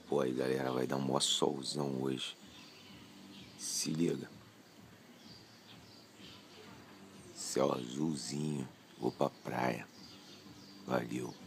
Pô, aí galera, vai dar um maior solzão hoje. Se liga. Céu azulzinho. Vou pra praia. Valeu.